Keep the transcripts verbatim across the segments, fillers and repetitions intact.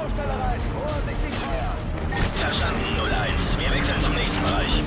Baustelle rein. Vorsichtig feuern. Verstanden, null eins. Wir wechseln zum nächsten Bereich.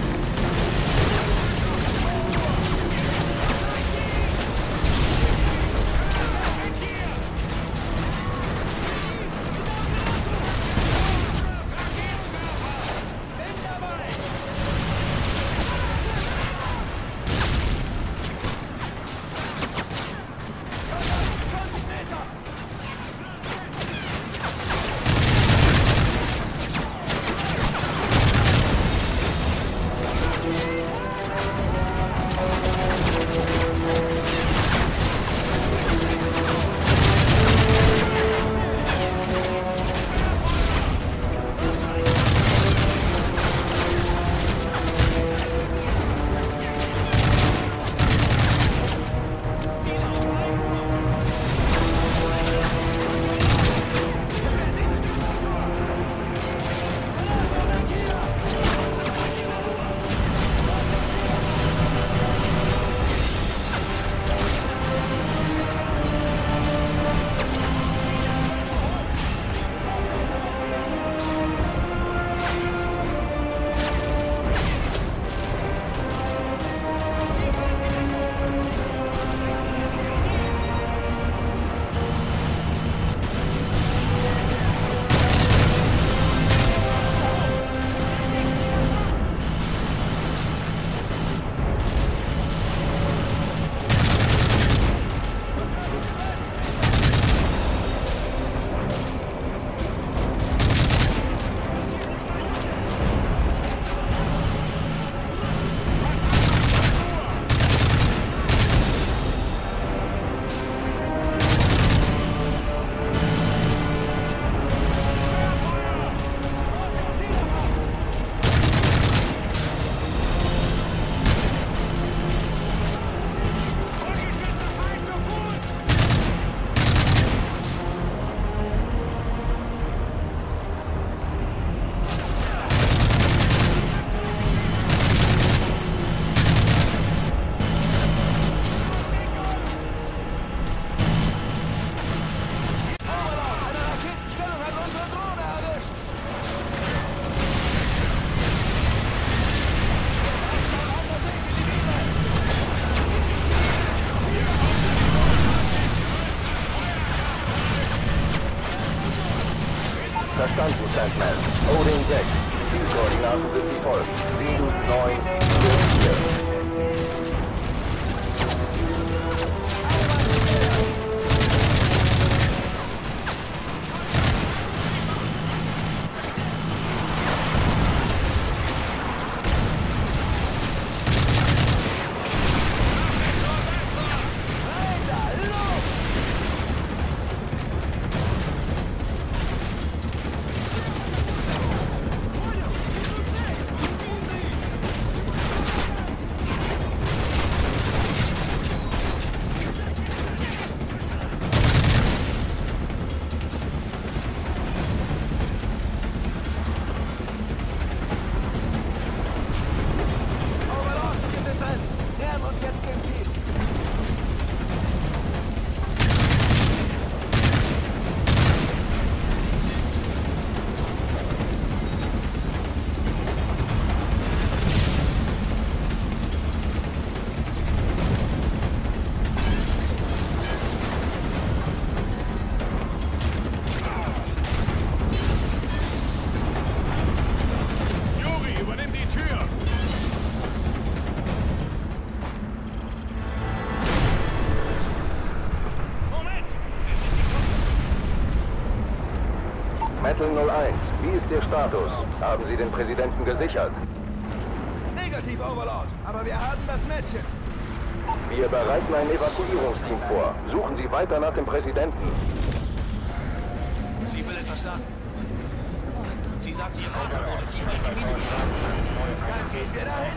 Verstanden, Sandman. Holding Deck. Zielkoordinaten sind wie folgt. sieben, neun, vier. Metal null eins, wie ist Ihr Status? Haben Sie den Präsidenten gesichert? Negativ, Overlord, aber wir haben das Mädchen. Wir bereiten ein Evakuierungsteam vor. Suchen Sie weiter nach dem Präsidenten. Sie will etwas sagen. Sie sagt, Ihr Vater wurde tiefer in die Mine gebracht. Dann gehen wir dahin.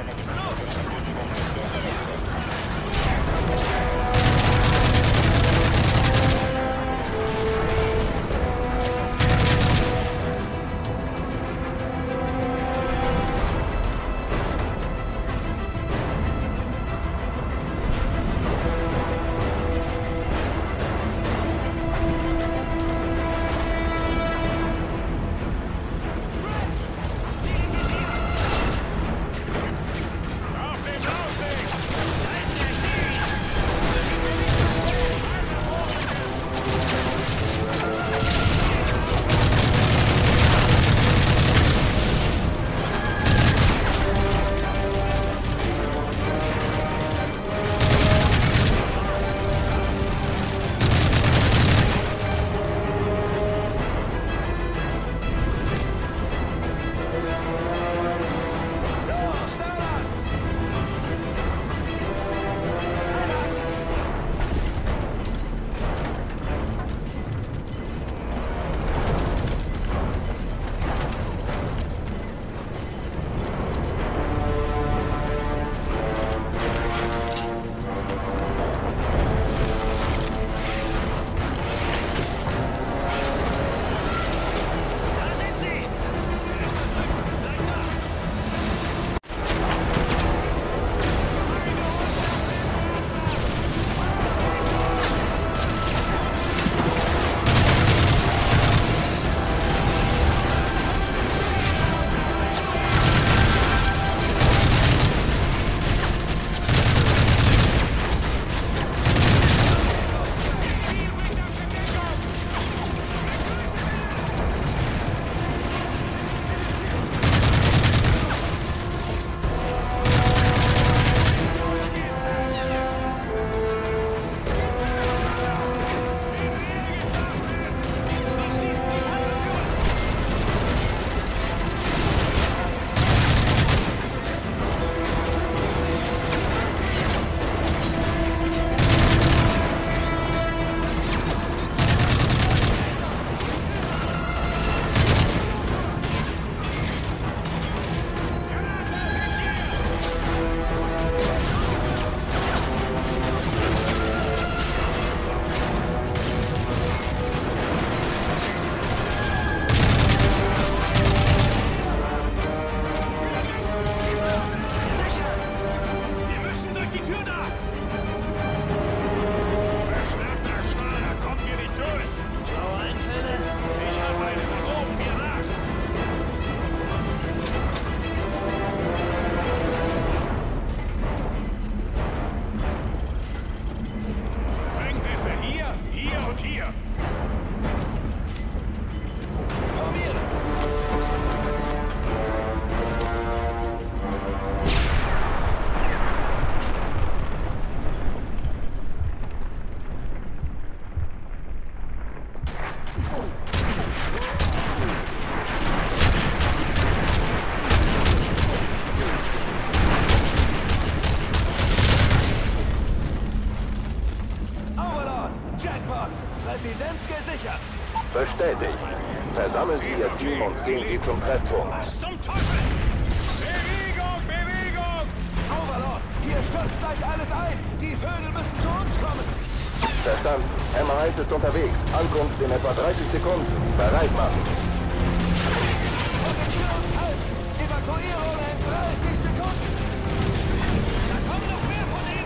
Versammeln Sie Ihr Team und ziehen Sie zum Treffpunkt. Was zum Teufel? Bewegung, Bewegung! Overlord, hier stürzt gleich alles ein. Die Vögel müssen zu uns kommen. Verstanden. M eins ist unterwegs. Ankunft in etwa dreißig Sekunden. Bereit machen. Orientieren uns halten. Evakuierung in dreißig Sekunden. Da kommen noch mehr von ihnen!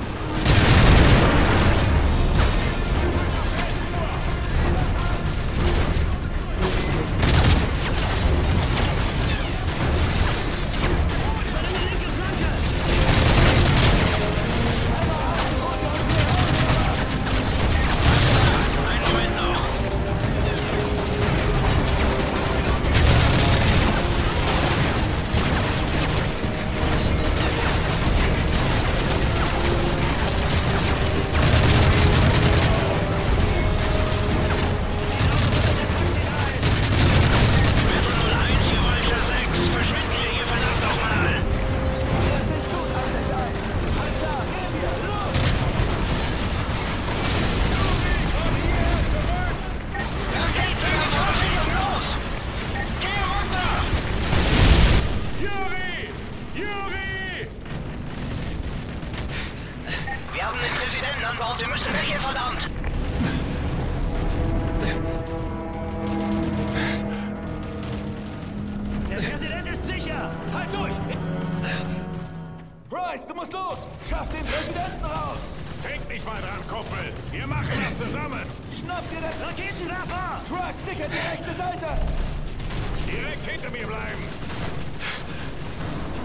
Wir haben den Präsidenten an Bord. Wir müssen weg hier, verdammt! Der Präsident ist sicher! Halt durch! Bryce, du musst los. Schaff den Präsidenten raus. Denk nicht mal dran, Kumpel. Wir machen das zusammen. Schnapp dir den Raketenwerfer! Truck, sicher die rechte Seite. Direkt hinter mir bleiben.